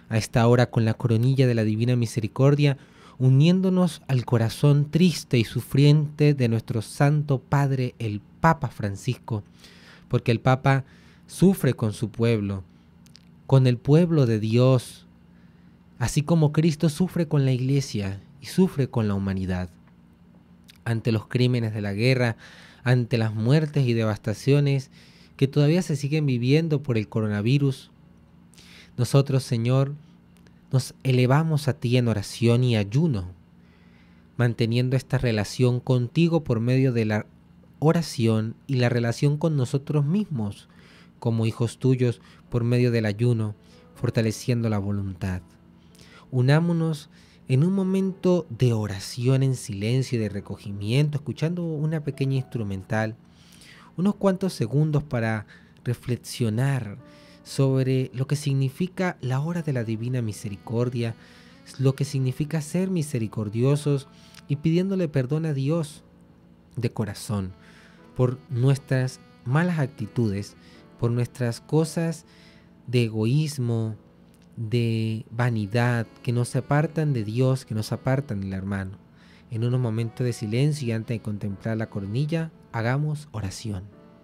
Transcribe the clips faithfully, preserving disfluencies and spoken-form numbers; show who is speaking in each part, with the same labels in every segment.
Speaker 1: a esta hora con la coronilla de la Divina Misericordia, uniéndonos al corazón triste y sufriente de nuestro Santo Padre, el Papa Francisco, porque el Papa sufre con su pueblo, con el pueblo de Dios, así como Cristo sufre con la Iglesia y sufre con la humanidad. Ante los crímenes de la guerra, ante las muertes y devastaciones que todavía se siguen viviendo por el coronavirus, nosotros, Señor, nos elevamos a ti en oración y ayuno, manteniendo esta relación contigo por medio de la oración y la relación con nosotros mismos, como hijos tuyos, por medio del ayuno, fortaleciendo la voluntad. Unámonos en un momento de oración en silencio y de recogimiento, escuchando una pequeña instrumental, unos cuantos segundos para reflexionar sobre lo que significa la hora de la Divina Misericordia, lo que significa ser misericordiosos y pidiéndole perdón a Dios de corazón por nuestras malas actitudes, por nuestras cosas de egoísmo, de vanidad, que nos apartan de Dios, que nos apartan del hermano. En unos momentos de silencio y antes de contemplar la coronilla, hagamos oración.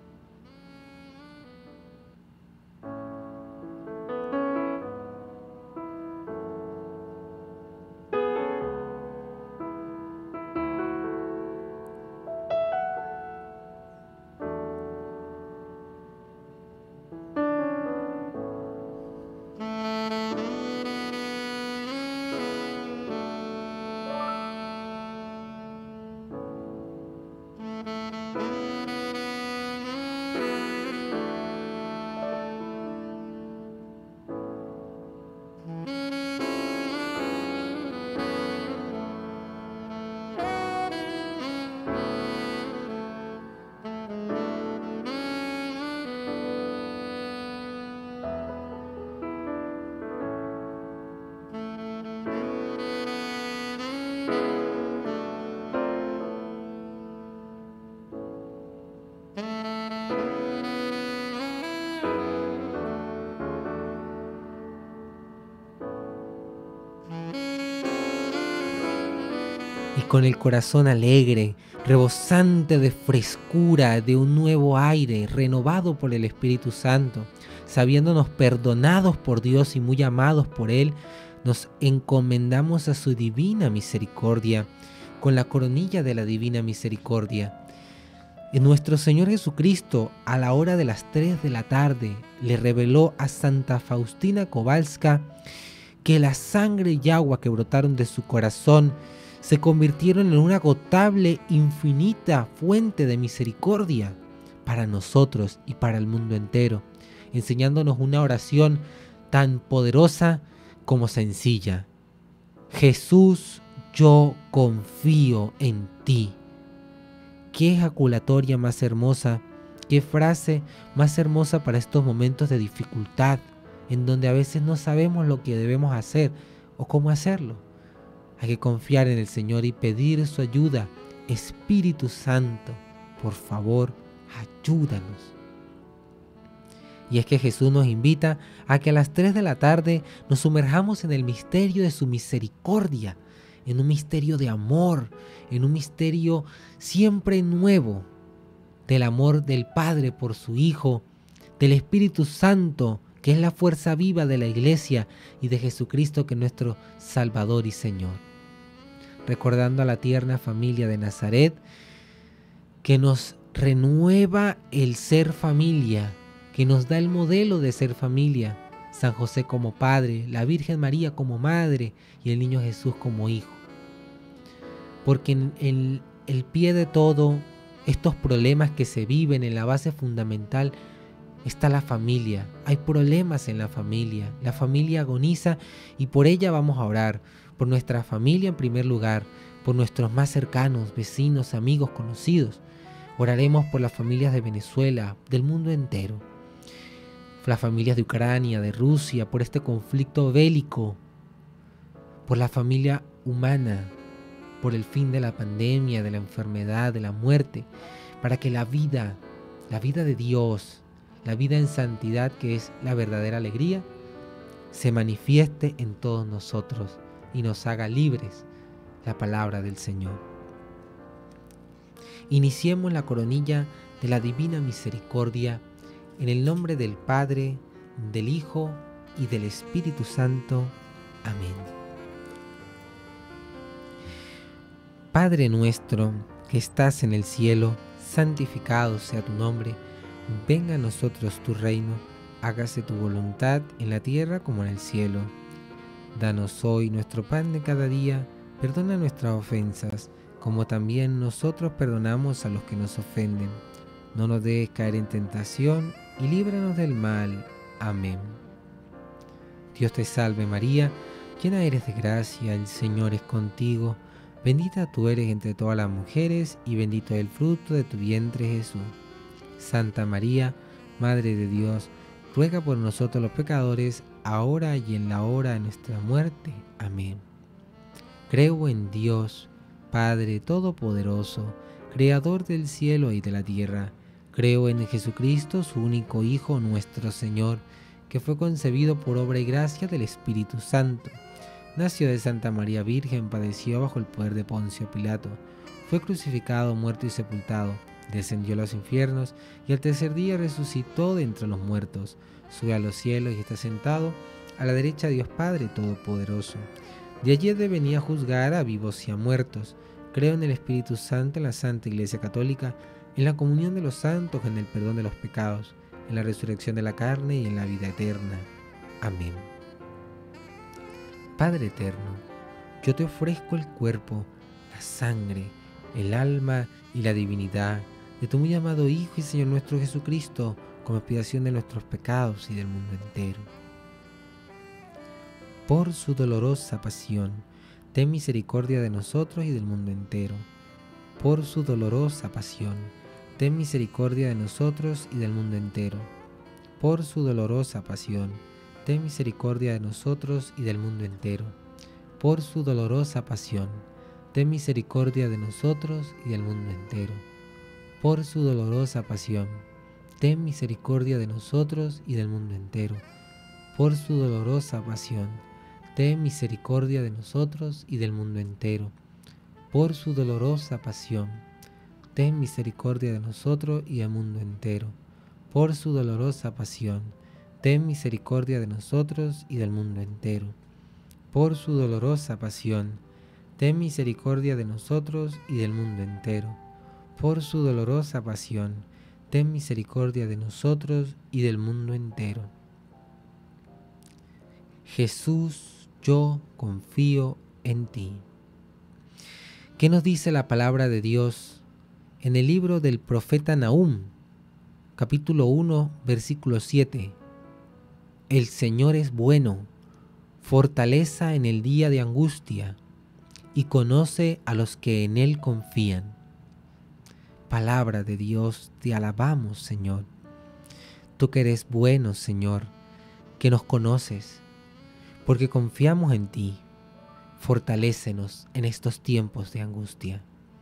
Speaker 1: Y con el corazón alegre, rebosante de frescura, de un nuevo aire, renovado por el Espíritu Santo, sabiéndonos perdonados por Dios y muy amados por Él, nos encomendamos a su divina misericordia, con la coronilla de la Divina Misericordia. Y nuestro Señor Jesucristo, a la hora de las tres de la tarde, le reveló a Santa Faustina Kowalska que la sangre y agua que brotaron de su corazón se convirtieron en una agotable, infinita fuente de misericordia para nosotros y para el mundo entero, enseñándonos una oración tan poderosa como sencilla. Jesús, yo confío en ti. Qué ejaculatoria más hermosa, qué frase más hermosa para estos momentos de dificultad, en donde a veces no sabemos lo que debemos hacer o cómo hacerlo. Hay que confiar en el Señor y pedir su ayuda. Espíritu Santo, por favor, ayúdanos. Y es que Jesús nos invita a que a las tres de la tarde nos sumerjamos en el misterio de su misericordia, en un misterio de amor, en un misterio siempre nuevo del amor del Padre por su Hijo, del Espíritu Santo, que es la fuerza viva de la Iglesia, y de Jesucristo, que es nuestro Salvador y Señor. Recordando a la tierna familia de Nazaret, que nos renueva el ser familia, que nos da el modelo de ser familia, San José como padre, la Virgen María como madre y el niño Jesús como hijo. Porque en el, el pie de todo estos problemas que se viven, en la base fundamental, está la familia. Hay problemas en la familia, la familia agoniza y por ella vamos a orar, por nuestra familia en primer lugar, por nuestros más cercanos, vecinos, amigos, conocidos. Oraremos por las familias de Venezuela, del mundo entero, las familias de Ucrania, de Rusia, por este conflicto bélico, por la familia humana, por el fin de la pandemia, de la enfermedad, de la muerte, para que la vida, la vida de Dios, la vida en santidad, que es la verdadera alegría, se manifieste en todos nosotros y nos haga libres. La palabra del Señor. Iniciemos la coronilla de la Divina Misericordia en el nombre del Padre, del Hijo y del Espíritu Santo. Amén. Padre nuestro que estás en el cielo, santificado sea tu nombre. Venga a nosotros tu reino, hágase tu voluntad en la tierra como en el cielo. Danos hoy nuestro pan de cada día, perdona nuestras ofensas, como también nosotros perdonamos a los que nos ofenden. No nos dejes caer en tentación y líbranos del mal. Amén. Dios te salve María, llena eres de gracia, el Señor es contigo. Bendita tú eres entre todas las mujeres y bendito es el fruto de tu vientre Jesús. Santa María, Madre de Dios, ruega por nosotros los pecadores, ahora y en la hora de nuestra muerte. Amén. Creo en Dios, Padre Todopoderoso, Creador del cielo y de la tierra. Creo en Jesucristo, su único Hijo, nuestro Señor, que fue concebido por obra y gracia del Espíritu Santo. Nació de Santa María Virgen, padeció bajo el poder de Poncio Pilato, fue crucificado, muerto y sepultado, descendió a los infiernos y al tercer día resucitó de entre los muertos, sube a los cielos y está sentado a la derecha de Dios Padre Todopoderoso. De allí de venir a juzgar a vivos y a muertos. Creo en el Espíritu Santo, en la Santa Iglesia Católica, en la comunión de los santos, en el perdón de los pecados, en la resurrección de la carne y en la vida eterna. Amén. Padre eterno, yo te ofrezco el cuerpo, la sangre, el alma y la divinidad de tu muy amado Hijo y Señor nuestro Jesucristo, como expiación de nuestros pecados y del mundo entero. Por su dolorosa pasión, ten misericordia de nosotros y del mundo entero. Por su dolorosa pasión, ten misericordia de nosotros y del mundo entero. Por su dolorosa pasión, ten misericordia de nosotros y del mundo entero. Por su dolorosa pasión, ten misericordia de nosotros y del mundo entero. Por su dolorosa pasión, ten misericordia de nosotros y del mundo entero. Por su dolorosa pasión, ten misericordia de nosotros y del mundo entero. Por su dolorosa pasión, ten misericordia de nosotros y del mundo entero. Por su dolorosa pasión, ten misericordia de nosotros y del mundo entero. Por su dolorosa pasión, ten misericordia de nosotros y del mundo entero. Por su dolorosa pasión, ten misericordia de nosotros y del mundo entero. Jesús, yo confío en ti. ¿Qué nos dice la palabra de Dios en el libro del profeta Nahum, capítulo uno, versículo siete? El Señor es bueno, fortaleza en el día de angustia, y conoce a los que en Él confían. Palabra de Dios, te alabamos, Señor. Tú que eres bueno, Señor, que nos conoces, porque confiamos en ti. Fortalécenos en estos tiempos de angustia.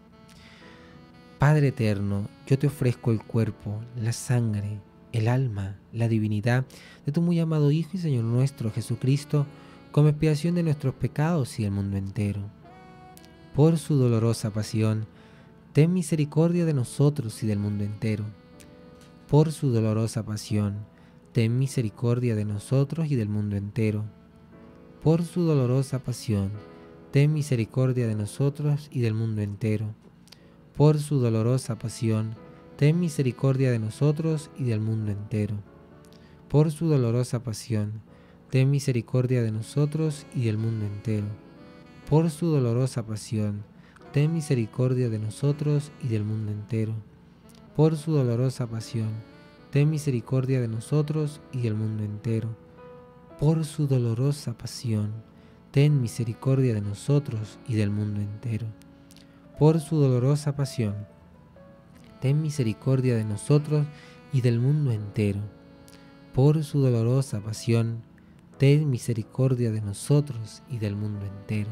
Speaker 1: Padre eterno, yo te ofrezco el cuerpo, la sangre, el alma, la divinidad de tu muy amado Hijo y Señor nuestro Jesucristo, como expiación de nuestros pecados y del mundo entero. Por su dolorosa pasión, ten misericordia de nosotros y del mundo entero. Por su dolorosa pasión, ten misericordia de nosotros y del mundo entero. Por su dolorosa pasión, ten misericordia de nosotros y del mundo entero. Por su dolorosa pasión, ten misericordia de nosotros y del mundo entero. Por su dolorosa pasión, ten misericordia de nosotros y del mundo entero. Por su dolorosa pasión, ten misericordia de nosotros y del mundo entero. Por su dolorosa pasión, ten misericordia de nosotros y del mundo entero. Por su dolorosa pasión, ten misericordia de nosotros y del mundo entero. Por su dolorosa pasión, ten misericordia de nosotros y del mundo entero. Por su dolorosa pasión, ten misericordia de nosotros y del mundo entero.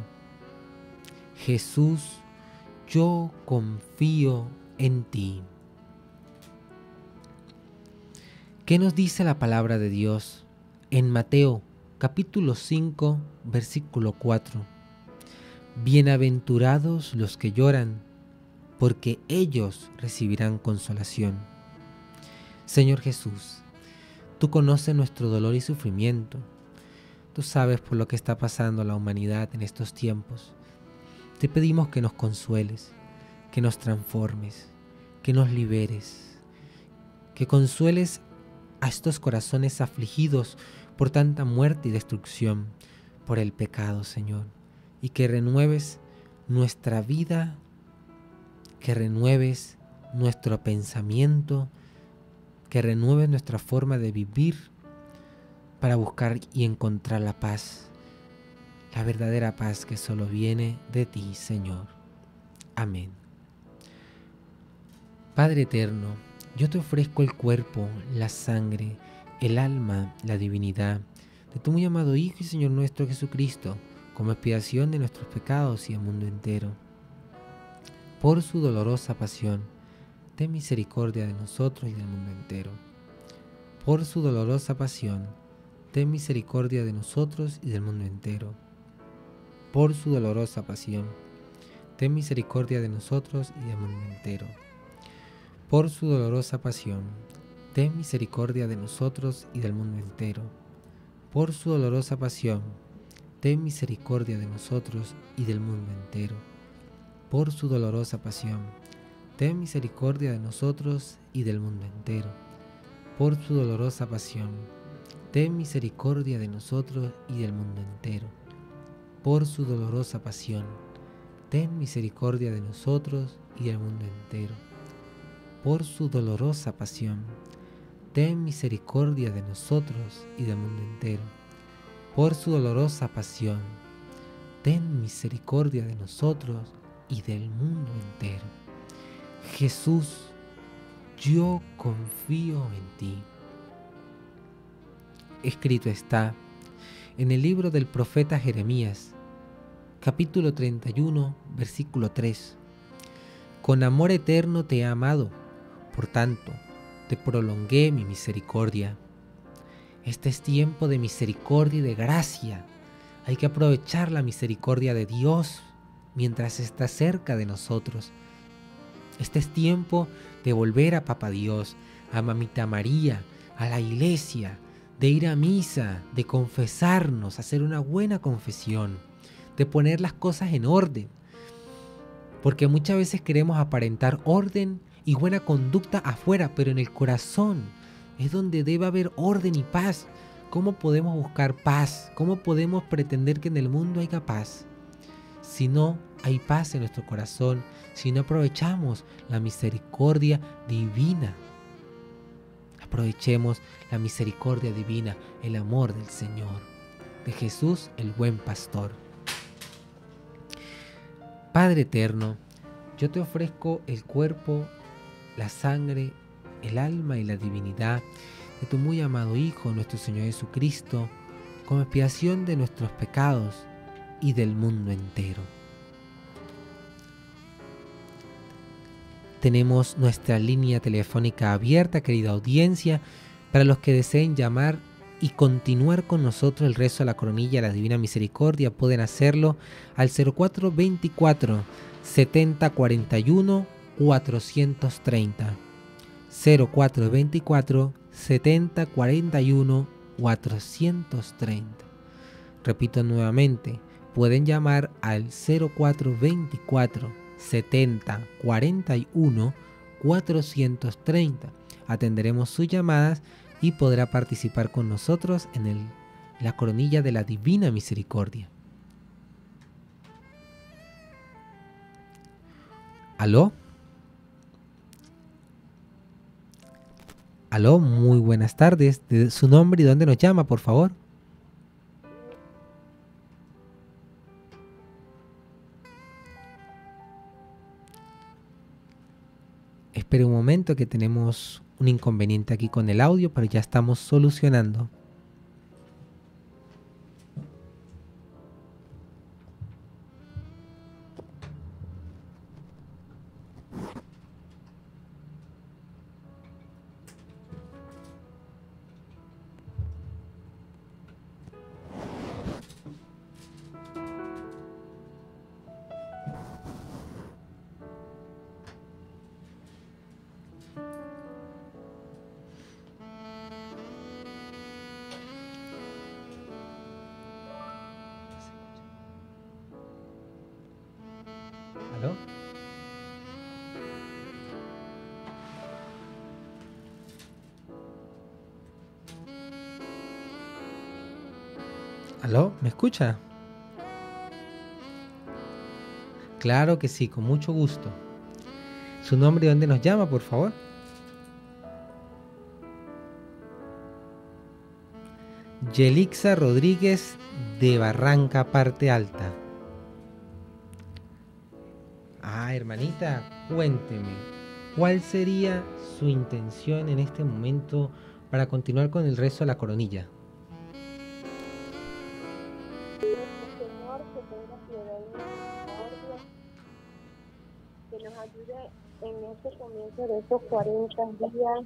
Speaker 1: Jesús, yo confío en ti. ¿Qué nos dice la palabra de Dios en Mateo capítulo cinco, versículo cuatro. Bienaventurados los que lloran, porque ellos recibirán consolación. Señor Jesús, tú conoces nuestro dolor y sufrimiento. Tú sabes por lo que está pasando la humanidad en estos tiempos. Te pedimos que nos consueles, que nos transformes, que nos liberes, que consueles a estos corazones afligidos por tanta muerte y destrucción, por el pecado, Señor, y que renueves nuestra vida, que renueves nuestro pensamiento, que renueves nuestra forma de vivir para buscar y encontrar la paz, la verdadera paz que solo viene de ti, Señor. Amén. Padre eterno, yo te ofrezco el cuerpo, la sangre, el alma, la divinidad de tu muy amado Hijo y Señor nuestro Jesucristo, como expiación de nuestros pecados y el mundo entero. Por su dolorosa pasión, ten misericordia de nosotros y del mundo entero. Por su dolorosa pasión, ten misericordia de nosotros y del mundo entero. Por su dolorosa pasión, ten misericordia de nosotros y del mundo entero. Por su dolorosa pasión, ten misericordia de nosotros y del mundo entero. Por su dolorosa pasión, ten misericordia de nosotros y del mundo entero. Por su dolorosa pasión, ten misericordia de nosotros y del mundo entero. Por su dolorosa pasión, ten misericordia de nosotros y del mundo entero. Por su dolorosa pasión, ten misericordia de nosotros y del mundo entero. Por su dolorosa pasión, ten misericordia de nosotros y del mundo entero. Por su dolorosa pasión, ten misericordia de nosotros y del mundo entero. Jesús, yo confío en ti. Escrito está en el libro del profeta Jeremías, capítulo treinta y uno, versículo tres. Con amor eterno te he amado, por tanto, te prolongué mi misericordia. Este es tiempo de misericordia y de gracia. Hay que aprovechar la misericordia de Dios mientras está cerca de nosotros. Este es tiempo de volver a Papá Dios, a Mamita María, a la iglesia, de ir a misa, de confesarnos, hacer una buena confesión, de poner las cosas en orden. Porque muchas veces queremos aparentar orden y buena conducta afuera, pero en el corazón es donde debe haber orden y paz. ¿Cómo podemos buscar paz? ¿Cómo podemos pretender que en el mundo haya paz? Si no hay paz en nuestro corazón, si no aprovechamos la misericordia divina. Aprovechemos la misericordia divina, el amor del Señor, de Jesús el buen pastor. Padre eterno, yo te ofrezco el cuerpo, la sangre, el alma y la divinidad de tu muy amado Hijo, nuestro Señor Jesucristo, como expiación de nuestros pecados y del mundo entero. Tenemos nuestra línea telefónica abierta, querida audiencia, para los que deseen llamar y continuar con nosotros el rezo de la coronilla de la Divina Misericordia. Pueden hacerlo al cero cuatro veinticuatro, setenta cuarenta y uno, cuatrocientos treinta. cero cuatro veinticuatro, setenta cuarenta y uno, cuatrocientos treinta. Repito nuevamente, pueden llamar al cero cuatro veinticuatro, setenta cuarenta y uno, cuatrocientos treinta. Atenderemos sus llamadas y podrá participar con nosotros en el, la coronilla de la Divina Misericordia. ¿Aló? Aló, muy buenas tardes. ¿De su nombre y dónde nos llama, por favor? Espere un momento que tenemos un inconveniente aquí con el audio, pero ya estamos solucionando. ¿Aló? ¿Aló? ¿Me escucha? Claro que sí, con mucho gusto. ¿Su nombre y dónde nos llama, por favor? Yelixa Rodríguez de Barranca, Parte Alta. Ah, hermanita, cuénteme, ¿cuál sería su intención en este momento para continuar con el rezo de la coronilla?
Speaker 2: Señor, que tenga piedad y misericordia, que nos ayude en este comienzo de estos cuarenta días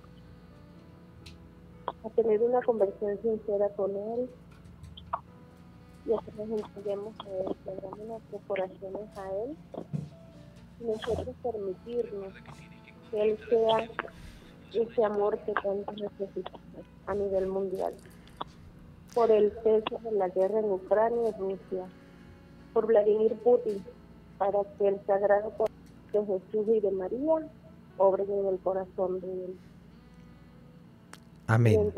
Speaker 2: a tener una conversión sincera con Él y a que nos entreguemos a Él, que abramos nuestros corazones a Él y nosotros permitirnos que Él sea ese amor que tanto necesitamos a nivel mundial. Por el cese de la guerra en Ucrania y Rusia, por Vladimir Putin, para que el sagrado corazón de Jesús y de María obren en el corazón de Él.
Speaker 1: Amén.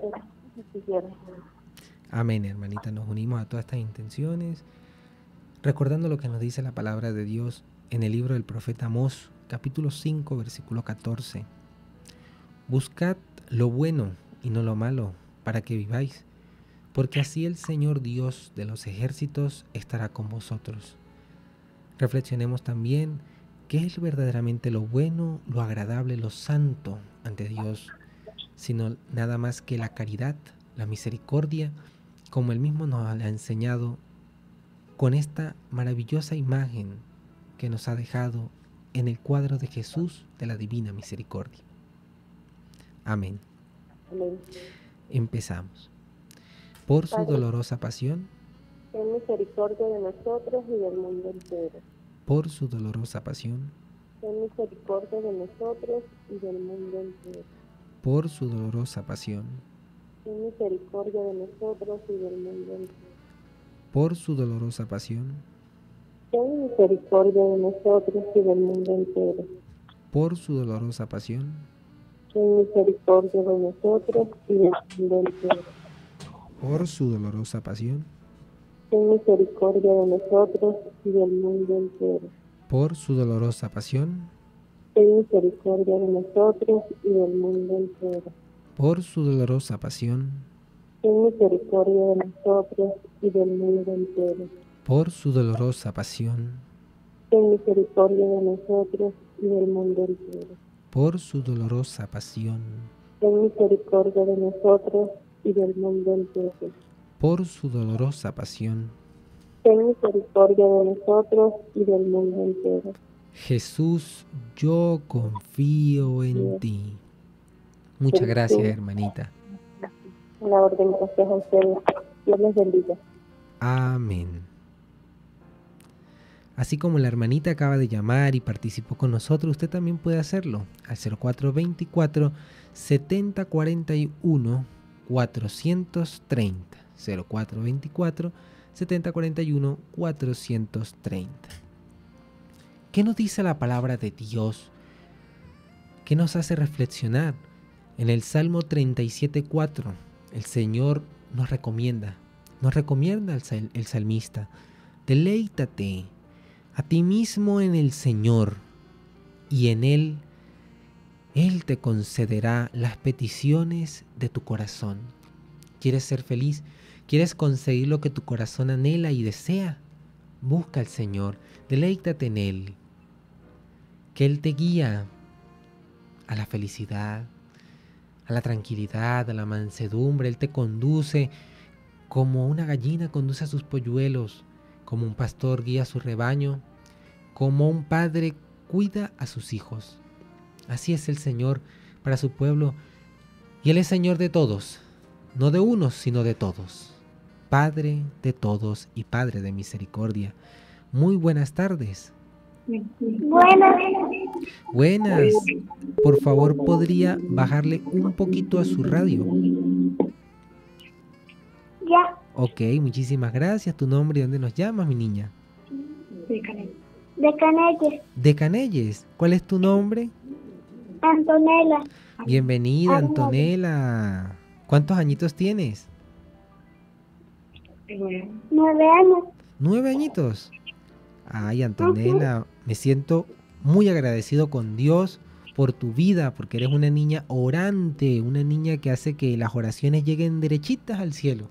Speaker 1: Amén, hermanita. Nos unimos a todas estas intenciones, recordando lo que nos dice la palabra de Dios en el libro del profeta Amós, capítulo cinco, versículo catorce. Buscad lo bueno y no lo malo, para que viváis, porque así el Señor Dios de los ejércitos estará con vosotros. Reflexionemos también qué es verdaderamente lo bueno, lo agradable, lo santo ante Dios, sino nada más que la caridad, la misericordia, como Él mismo nos ha enseñado con esta maravillosa imagen que nos ha dejado en el cuadro de Jesús de la Divina Misericordia. Amén.
Speaker 2: Amén.
Speaker 1: Empezamos. Por su
Speaker 2: Padre,
Speaker 1: dolorosa pasión,
Speaker 2: ten misericordia de nosotros y del mundo entero.
Speaker 1: por su dolorosa pasión,
Speaker 2: Ten misericordia de nosotros y del mundo entero.
Speaker 1: por su dolorosa pasión,
Speaker 2: Ten misericordia de nosotros y del mundo entero.
Speaker 1: por su dolorosa pasión,
Speaker 2: Ten misericordia de nosotros y del mundo entero.
Speaker 1: por su dolorosa pasión,
Speaker 2: Ten misericordia de nosotros y del mundo entero.
Speaker 1: por su dolorosa pasión,
Speaker 2: Ten misericordia de nosotros y del mundo entero.
Speaker 1: por su dolorosa pasión,
Speaker 2: Ten misericordia de nosotros y del mundo entero.
Speaker 1: por su dolorosa pasión,
Speaker 2: Ten misericordia de nosotros y del mundo entero.
Speaker 1: por su dolorosa pasión,
Speaker 2: Ten misericordia de nosotros y del mundo entero.
Speaker 1: por su dolorosa pasión,
Speaker 2: Ten misericordia de nosotros y del mundo entero.
Speaker 1: por su dolorosa pasión.
Speaker 2: Ten misericordia de nosotros y del mundo entero.
Speaker 1: Jesús, yo confío en ti. Muchas gracias, hermanita.
Speaker 2: En la orden, gracias a ustedes. Dios les bendiga.
Speaker 1: Amén. Así como la hermanita acaba de llamar y participó con nosotros, usted también puede hacerlo al cero cuatro veinticuatro, setenta cuarenta y uno, cuatrocientos treinta. cero cuatro veinticuatro, setenta cuarenta y uno, cuatrocientos treinta. ¿Qué nos dice la palabra de Dios? ¿Qué nos hace reflexionar? En el Salmo treinta y siete, cuatro, el Señor nos recomienda, nos recomienda el, sal, el salmista, deleítate a ti mismo en el Señor, y en Él, Él te concederá las peticiones de tu corazón. ¿Quieres ser feliz? ¿Quieres conseguir lo que tu corazón anhela y desea? Busca al Señor, deleítate en Él, que Él te guía a la felicidad, a la tranquilidad, a la mansedumbre. Él te conduce como una gallina conduce a sus polluelos, como un pastor guía a su rebaño, como un padre cuida a sus hijos. Así es el Señor para su pueblo, y Él es Señor de todos, no de unos, sino de todos. Padre de todos y Padre de misericordia. Muy buenas tardes.
Speaker 2: Buenas.
Speaker 1: Buenas. Por favor, ¿podría bajarle un poquito a su radio?
Speaker 2: Ya.
Speaker 1: Ok, muchísimas gracias. ¿Tu nombre y dónde nos llamas, mi niña?
Speaker 2: Sí, Karen. De Canelles.
Speaker 1: De Canelles. ¿Cuál es tu nombre?
Speaker 2: Antonella.
Speaker 1: Bienvenida,
Speaker 2: Arnold.
Speaker 1: Antonella. ¿Cuántos añitos tienes?
Speaker 2: Nueve años.
Speaker 1: Nueve añitos. Ay, Antonella, me siento muy agradecido con Dios por tu vida, porque eres una niña orante, una niña que hace que las oraciones lleguen derechitas al cielo.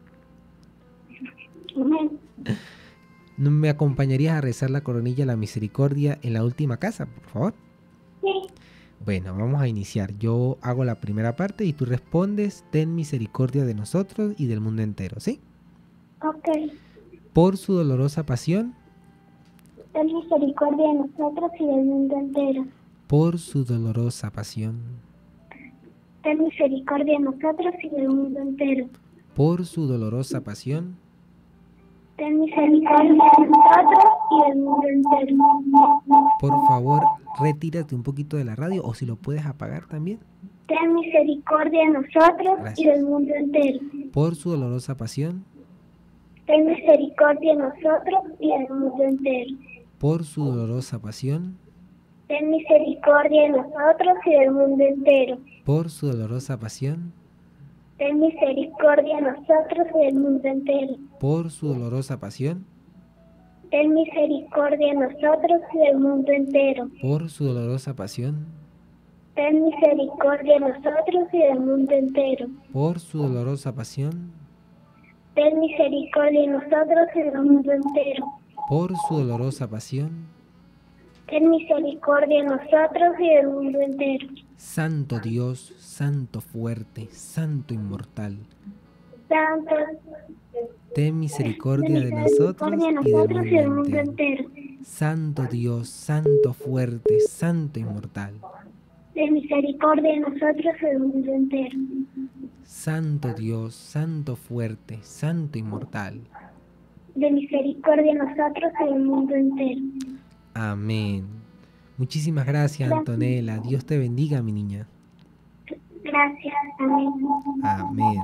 Speaker 2: Amén.
Speaker 1: ¿No me acompañarías a rezar la coronilla de la misericordia en la última casa, por favor?
Speaker 2: Sí.
Speaker 1: Bueno, vamos a iniciar. Yo hago la primera parte y tú respondes: ten misericordia de nosotros y del mundo entero, ¿sí?
Speaker 2: Ok.
Speaker 1: Por su dolorosa pasión,
Speaker 2: Ten misericordia de nosotros y del mundo entero.
Speaker 1: por su dolorosa pasión,
Speaker 2: Ten misericordia de nosotros y del mundo entero.
Speaker 1: por su dolorosa pasión,
Speaker 2: Ten misericordia de nosotros y del mundo entero.
Speaker 1: por favor, retírate un poquito de la radio o si lo puedes apagar también.
Speaker 2: Ten misericordia de nosotros
Speaker 1: Gracias.
Speaker 2: y del mundo entero.
Speaker 1: Por su dolorosa pasión,
Speaker 2: Ten misericordia de nosotros y del mundo entero.
Speaker 1: por su dolorosa pasión,
Speaker 2: Ten misericordia de nosotros y del mundo entero.
Speaker 1: por su dolorosa pasión,
Speaker 2: Ten misericordia de nosotros y del mundo entero.
Speaker 1: por su dolorosa pasión,
Speaker 2: Ten misericordia de nosotros y del mundo entero.
Speaker 1: por su dolorosa pasión,
Speaker 2: Ten misericordia de nosotros y del mundo entero.
Speaker 1: por su dolorosa pasión,
Speaker 2: Ten misericordia de nosotros y del mundo entero.
Speaker 1: por su dolorosa pasión.
Speaker 2: Ten misericordia de nosotros y del mundo entero.
Speaker 1: Santo Dios, Santo fuerte, Santo inmortal,
Speaker 2: Santo,
Speaker 1: ten misericordia de
Speaker 2: ten
Speaker 1: nosotros
Speaker 2: misericordia de
Speaker 1: y
Speaker 2: nosotros y
Speaker 1: del
Speaker 2: del
Speaker 1: mundo
Speaker 2: mundo
Speaker 1: entero.
Speaker 2: entero.
Speaker 1: Santo Dios, Santo fuerte, Santo inmortal,
Speaker 2: Ten misericordia de nosotros y del mundo entero.
Speaker 1: Santo Dios, Santo fuerte, Santo inmortal.
Speaker 2: De misericordia de nosotros y del mundo entero.
Speaker 1: Amén. Muchísimas gracias, Antonella. Dios te bendiga, mi niña.
Speaker 2: Gracias. Amén.
Speaker 1: Amén.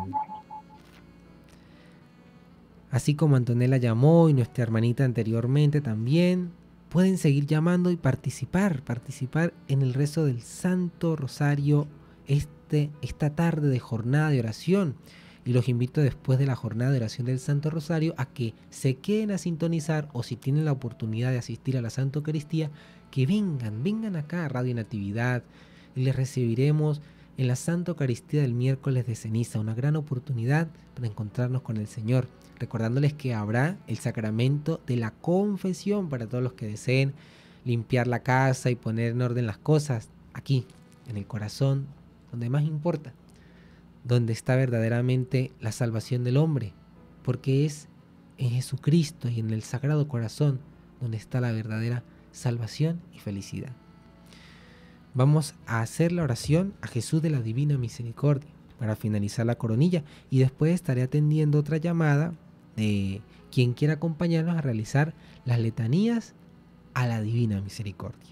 Speaker 1: Así como Antonella llamó y nuestra hermanita anteriormente también, pueden seguir llamando y participar, participar en el rezo del Santo Rosario este, esta tarde de jornada de oración. Y los invito después de la jornada de oración del Santo Rosario a que se queden a sintonizar, o si tienen la oportunidad de asistir a la Santa Eucaristía, que vengan, vengan acá a Radio Natividad y les recibiremos en la Santa Eucaristía del miércoles de ceniza, una gran oportunidad para encontrarnos con el Señor, recordándoles que habrá el sacramento de la confesión para todos los que deseen limpiar la casa y poner en orden las cosas, aquí, en el corazón, donde más importa, donde está verdaderamente la salvación del hombre, porque es en Jesucristo y en el Sagrado Corazón donde está la verdadera salvación y felicidad. Vamos a hacer la oración a Jesús de la Divina Misericordia para finalizar la coronilla, y después estaré atendiendo otra llamada de quien quiera acompañarnos a realizar las letanías a la Divina Misericordia.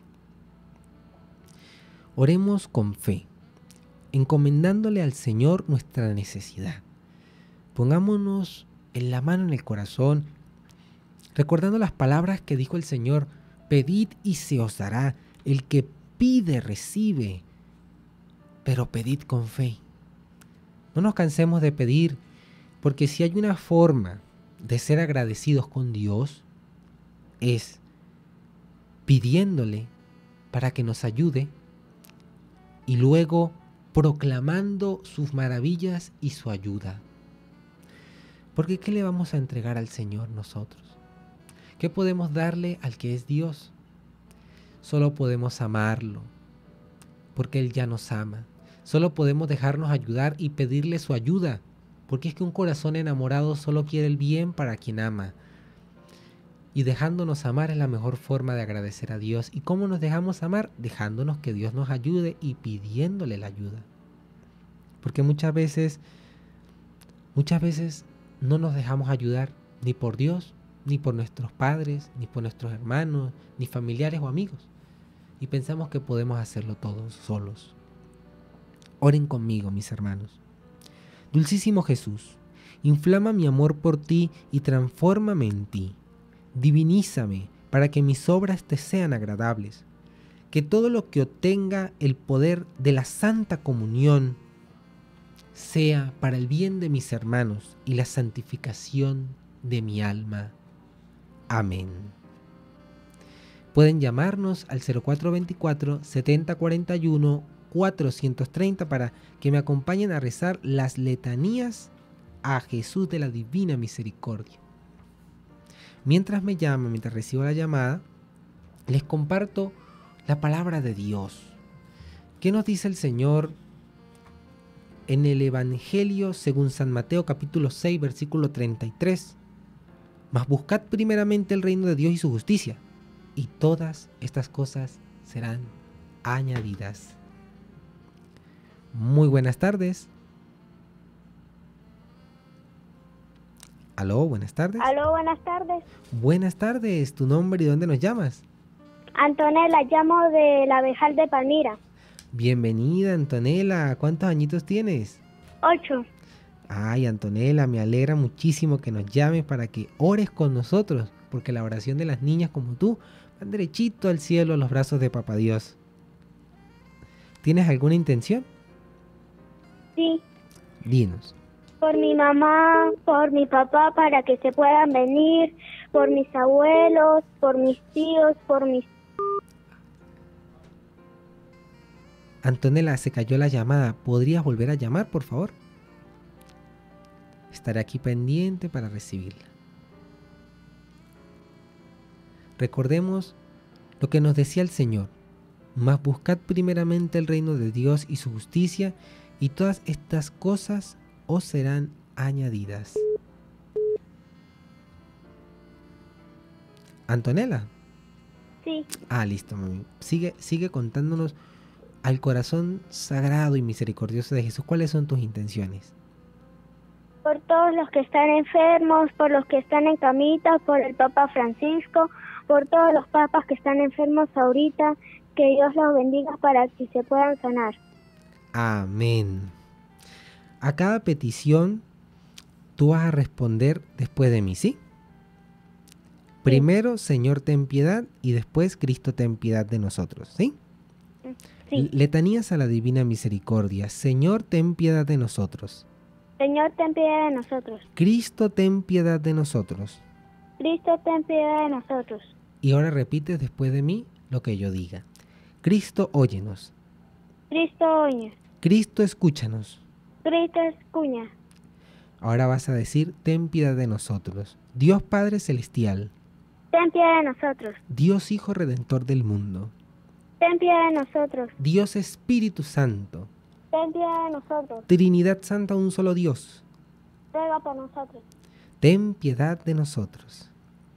Speaker 1: Oremos con fe, encomendándole al Señor nuestra necesidad. Pongámonos en la mano en el corazón, recordando las palabras que dijo el Señor: pedid y se os dará, el que pide recibe, pero pedid con fe. No nos cansemos de pedir, porque si hay una forma de ser agradecidos con Dios, es pidiéndole para que nos ayude y luego proclamando sus maravillas y su ayuda. Porque ¿qué le vamos a entregar al Señor nosotros? ¿Qué podemos darle al que es Dios? Solo podemos amarlo, porque Él ya nos ama. Solo podemos dejarnos ayudar y pedirle su ayuda, porque es que un corazón enamorado solo quiere el bien para quien ama. Y dejándonos amar es la mejor forma de agradecer a Dios. ¿Y cómo nos dejamos amar? Dejándonos que Dios nos ayude y pidiéndole la ayuda. Porque muchas veces, muchas veces no nos dejamos ayudar ni por Dios, ni por nuestros padres, ni por nuestros hermanos, ni familiares o amigos. Y pensamos que podemos hacerlo todos solos. Oren conmigo, mis hermanos. Dulcísimo Jesús, inflama mi amor por ti y transfórmame en ti. Divinízame para que mis obras te sean agradables. Que todo lo que obtenga el poder de la Santa Comunión sea para el bien de mis hermanos y la santificación de mi alma. Amén. Pueden llamarnos al cero cuatro veinticuatro, setenta cuarenta y uno, cuatrocientos treinta para que me acompañen a rezar las letanías a Jesús de la Divina Misericordia. Mientras me llaman, mientras recibo la llamada, les comparto la palabra de Dios. ¿Qué nos dice el Señor en el Evangelio según San Mateo capítulo seis versículo treinta y tres? Mas buscad primeramente el reino de Dios y su justicia, y todas estas cosas serán añadidas. Muy buenas tardes. Aló, buenas tardes.
Speaker 3: Aló, buenas tardes.
Speaker 1: Buenas tardes, ¿tu nombre y dónde nos llamas?
Speaker 3: Antonella, llamo de la Abejal de Palmira.
Speaker 1: Bienvenida, Antonella. ¿Cuántos añitos tienes?
Speaker 3: Ocho.
Speaker 1: Ay, Antonella, me alegra muchísimo que nos llames para que ores con nosotros, porque la oración de las niñas como tú van derechito al cielo a los brazos de Papá Dios. ¿Tienes alguna intención?
Speaker 3: Sí.
Speaker 1: Dinos.
Speaker 3: Por mi mamá, por mi papá, para que se puedan venir, por mis abuelos, por mis tíos, por mis...
Speaker 1: Antonella, se cayó la llamada. ¿Podrías volver a llamar, por favor? Estaré aquí pendiente para recibirla. Recordemos lo que nos decía el Señor. Mas buscad primeramente el reino de Dios y su justicia, y todas estas cosas os serán añadidas. ¿Antonella?
Speaker 3: Sí.
Speaker 1: Ah, listo, mami. Sigue, sigue contándonos al corazón sagrado y misericordioso de Jesús. ¿Cuáles son tus intenciones?
Speaker 3: Por todos los que están enfermos, por los que están en camita, por el Papa Francisco, por todos los papas que están enfermos ahorita, que Dios los bendiga para que se puedan sanar.
Speaker 1: Amén. A cada petición tú vas a responder después de mí, ¿sí? Primero, Señor, ten piedad, y después, Cristo, ten piedad de nosotros, ¿sí?
Speaker 3: Sí.
Speaker 1: Letanías a la Divina Misericordia. Señor, ten piedad de nosotros.
Speaker 3: Señor, ten piedad de nosotros.
Speaker 1: Cristo, ten piedad de nosotros.
Speaker 3: Cristo, ten piedad de nosotros.
Speaker 1: Y ahora repites después de mí lo que yo diga. Cristo, óyenos.
Speaker 3: Cristo, oye.
Speaker 1: Cristo, escúchanos.
Speaker 3: Cristo, escucha.
Speaker 1: Ahora vas a decir, ten piedad de nosotros. Dios Padre Celestial.
Speaker 3: Ten piedad de nosotros.
Speaker 1: Dios Hijo Redentor del mundo.
Speaker 3: Ten piedad de nosotros.
Speaker 1: Dios Espíritu Santo.
Speaker 3: Ten piedad de nosotros.
Speaker 1: Trinidad Santa, un solo Dios.
Speaker 3: Ruega por nosotros.
Speaker 1: Ten piedad de nosotros.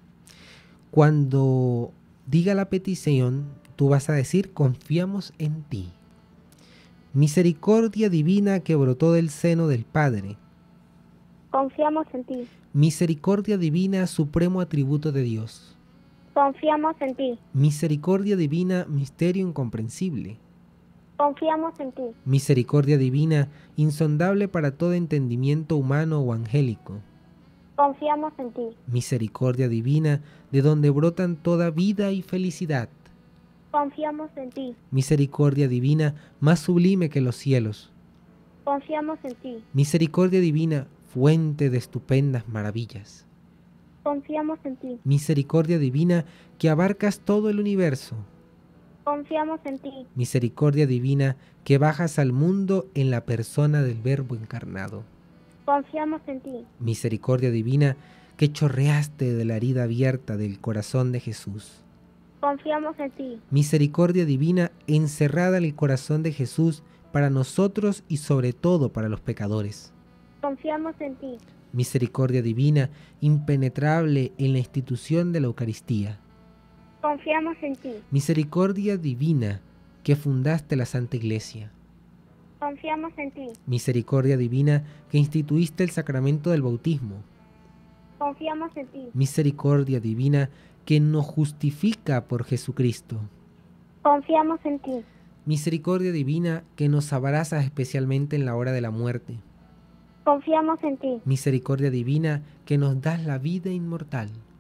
Speaker 1: Cuando diga la petición, tú vas a decir, confiamos en ti. Misericordia divina que brotó del seno del Padre.
Speaker 3: Confiamos en ti.
Speaker 1: Misericordia divina, supremo atributo de Dios.
Speaker 3: Confiamos en ti.
Speaker 1: Misericordia divina, misterio incomprensible.
Speaker 3: Confiamos en ti.
Speaker 1: Misericordia divina, insondable para todo entendimiento humano o angélico.
Speaker 3: Confiamos en ti.
Speaker 1: Misericordia divina, de donde brotan toda vida y felicidad.
Speaker 3: Confiamos en ti.
Speaker 1: Misericordia divina, más sublime que los cielos.
Speaker 3: Confiamos en ti.
Speaker 1: Misericordia divina, fuente de estupendas maravillas.
Speaker 3: Confiamos en ti.
Speaker 1: Misericordia divina, que abarcas todo el universo.
Speaker 3: Confiamos en ti.
Speaker 1: Misericordia divina, que bajas al mundo en la persona del Verbo encarnado.
Speaker 3: Confiamos en ti.
Speaker 1: Misericordia divina, que chorreaste de la herida abierta del corazón de Jesús.
Speaker 3: Confiamos en ti.
Speaker 1: Misericordia divina, encerrada en el corazón de Jesús para nosotros y sobre todo para los pecadores.
Speaker 3: Confiamos en ti.
Speaker 1: Misericordia divina, impenetrable en la institución de la Eucaristía.
Speaker 3: Confiamos en ti.
Speaker 1: Misericordia divina, que fundaste la Santa Iglesia.
Speaker 3: Confiamos en ti.
Speaker 1: Misericordia divina, que instituiste el sacramento del bautismo.
Speaker 3: Confiamos en ti.
Speaker 1: Misericordia divina, que nos justifica por Jesucristo.
Speaker 3: Confiamos en ti.
Speaker 1: Misericordia divina, que nos abraza especialmente en la hora de la muerte.
Speaker 3: Confiamos en ti.
Speaker 1: Misericordia divina, que nos das la vida inmortal.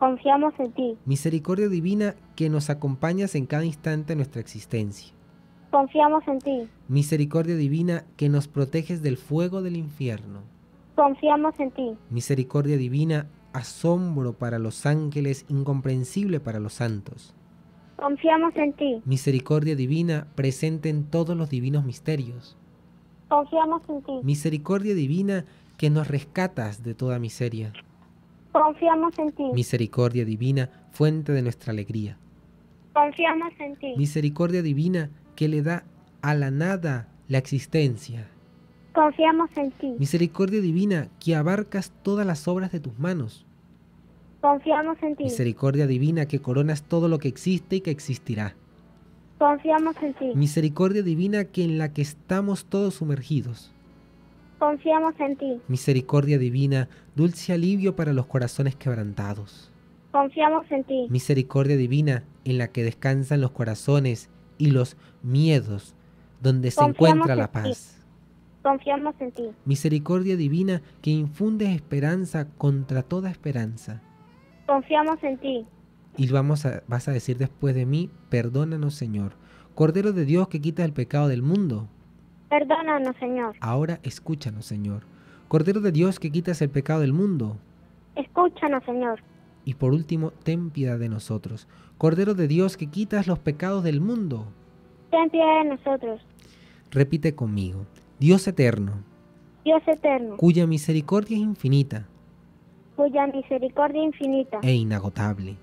Speaker 3: Confiamos en ti.
Speaker 1: Misericordia divina que nos acompañas en cada instante de nuestra existencia.
Speaker 3: Confiamos en ti.
Speaker 1: Misericordia divina que nos proteges del fuego del infierno.
Speaker 3: Confiamos en ti.
Speaker 1: Misericordia divina, asombro para los ángeles, incomprensible para los santos.
Speaker 3: Confiamos en ti.
Speaker 1: Misericordia divina, presente en todos los divinos misterios.
Speaker 3: Confiamos en ti.
Speaker 1: Misericordia divina que nos rescatas de toda miseria.
Speaker 3: Confiamos en ti.
Speaker 1: Misericordia divina, fuente de nuestra alegría.
Speaker 3: Confiamos en ti.
Speaker 1: Misericordia divina que le da a la nada la existencia.
Speaker 3: Confiamos en ti.
Speaker 1: Misericordia divina que abarcas todas las obras de tus manos.
Speaker 3: Confiamos en ti.
Speaker 1: Misericordia divina que coronas todo lo que existe y que existirá.
Speaker 3: Confiamos en ti.
Speaker 1: Misericordia divina que en la que estamos todos sumergidos.
Speaker 3: Confiamos en ti.
Speaker 1: Misericordia divina, dulce alivio para los corazones quebrantados.
Speaker 3: Confiamos en ti.
Speaker 1: Misericordia divina en la que descansan los corazones y los miedos, donde se
Speaker 3: Confiamos
Speaker 1: encuentra
Speaker 3: en
Speaker 1: la
Speaker 3: ti.
Speaker 1: paz.
Speaker 3: Confiamos en ti.
Speaker 1: Misericordia divina que infundes esperanza contra toda esperanza.
Speaker 3: Confiamos en ti.
Speaker 1: Y vamos a, vas a decir después de mí, perdónanos, Señor. Cordero de Dios que quita el pecado del mundo.
Speaker 3: Perdónanos, Señor.
Speaker 1: Ahora escúchanos, Señor. Cordero de Dios que quitas el pecado del mundo.
Speaker 3: Escúchanos, Señor.
Speaker 1: Y por último, ten piedad de nosotros. Cordero de Dios que quitas los pecados del mundo.
Speaker 3: Ten piedad de nosotros.
Speaker 1: Repite conmigo. Dios eterno,
Speaker 3: Dios eterno,
Speaker 1: cuya misericordia es infinita
Speaker 3: cuya misericordia infinita
Speaker 1: e inagotable.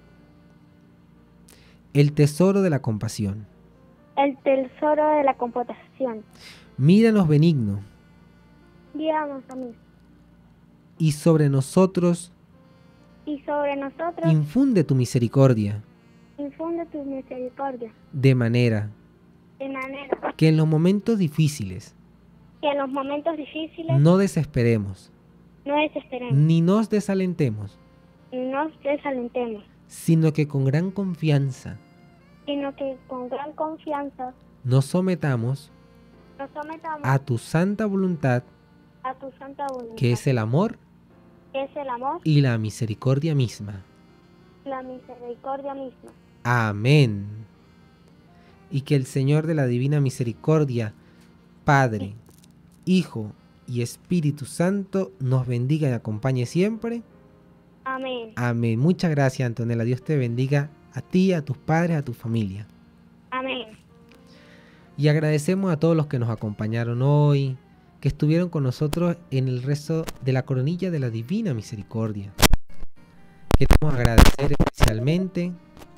Speaker 1: El tesoro de la compasión.
Speaker 3: el tesoro de la compasión.
Speaker 1: Míranos benigno
Speaker 3: Guíanos a mí.
Speaker 1: y sobre nosotros
Speaker 3: Y sobre nosotros
Speaker 1: infunde tu misericordia,
Speaker 3: infunde tu misericordia,
Speaker 1: de manera
Speaker 3: de manera
Speaker 1: que en los momentos difíciles
Speaker 3: que en los momentos difíciles
Speaker 1: no desesperemos,
Speaker 3: no desesperemos,
Speaker 1: ni nos desalentemos,
Speaker 3: ni nos desalentemos,
Speaker 1: sino que con gran confianza
Speaker 3: sino que con gran confianza
Speaker 1: nos sometamos
Speaker 3: nos sometamos
Speaker 1: a tu santa voluntad,
Speaker 3: a tu santa voluntad,
Speaker 1: que es el amor
Speaker 3: que es el amor
Speaker 1: y la misericordia misma.
Speaker 3: y la misericordia misma.
Speaker 1: Amén. Y que el Señor de la Divina Misericordia, Padre, Hijo y Espíritu Santo, nos bendiga y acompañe siempre.
Speaker 3: Amén.
Speaker 1: Amén. Muchas gracias, Antonella. Dios te bendiga a ti, a tus padres, a tu familia.
Speaker 3: Amén.
Speaker 1: Y agradecemos a todos los que nos acompañaron hoy, que estuvieron con nosotros en el rezo de la coronilla de la Divina Misericordia. Queremos agradecer especialmente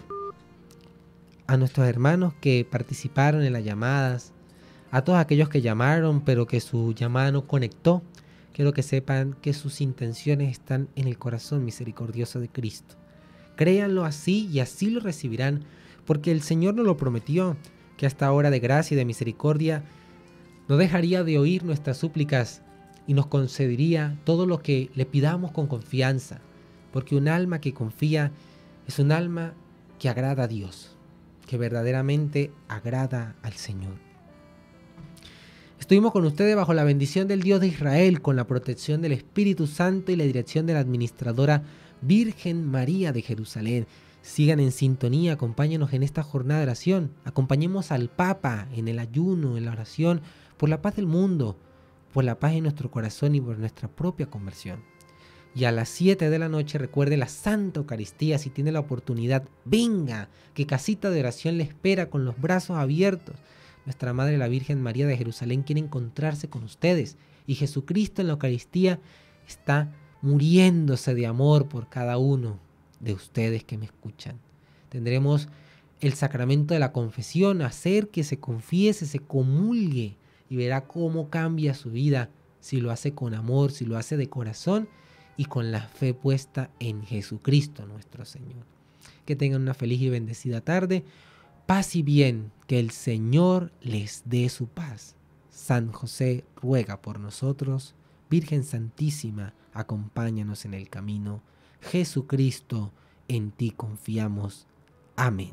Speaker 1: a nuestros hermanos que participaron en las llamadas, a todos aquellos que llamaron pero que su llamada no conectó. Quiero que sepan que sus intenciones están en el corazón misericordioso de Cristo. Créanlo así y así lo recibirán, porque el Señor nos lo prometió, que hasta hora de gracia y de misericordia no dejaría de oír nuestras súplicas y nos concedería todo lo que le pidamos con confianza, porque un alma que confía es un alma que agrada a Dios, que verdaderamente agrada al Señor. Estuvimos con ustedes bajo la bendición del Dios de Israel, con la protección del Espíritu Santo y la dirección de la administradora Virgen María de Jerusalén. Sigan en sintonía, acompáñenos en esta jornada de oración. Acompañemos al Papa en el ayuno, en la oración, por la paz del mundo, por la paz en nuestro corazón y por nuestra propia conversión. Y a las siete de la noche recuerde la Santa Eucaristía. Si tiene la oportunidad, venga, que Casita de Oración le espera con los brazos abiertos. Nuestra Madre la Virgen María de Jerusalén quiere encontrarse con ustedes. Y Jesucristo en la Eucaristía está muriéndose de amor por cada uno de ustedes que me escuchan. Tendremos el sacramento de la confesión, hacer que se confiese, se comulgue y verá cómo cambia su vida si lo hace con amor, si lo hace de corazón y con la fe puesta en Jesucristo nuestro Señor. Que tengan una feliz y bendecida tarde. Paz y bien, que el Señor les dé su paz. San José ruega por nosotros. Virgen Santísima, acompáñanos en el camino. Jesucristo, en ti confiamos. Amén.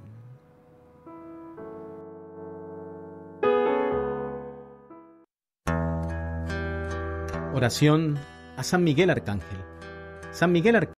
Speaker 4: Oración a San Miguel Arcángel. San Miguel Arcángel.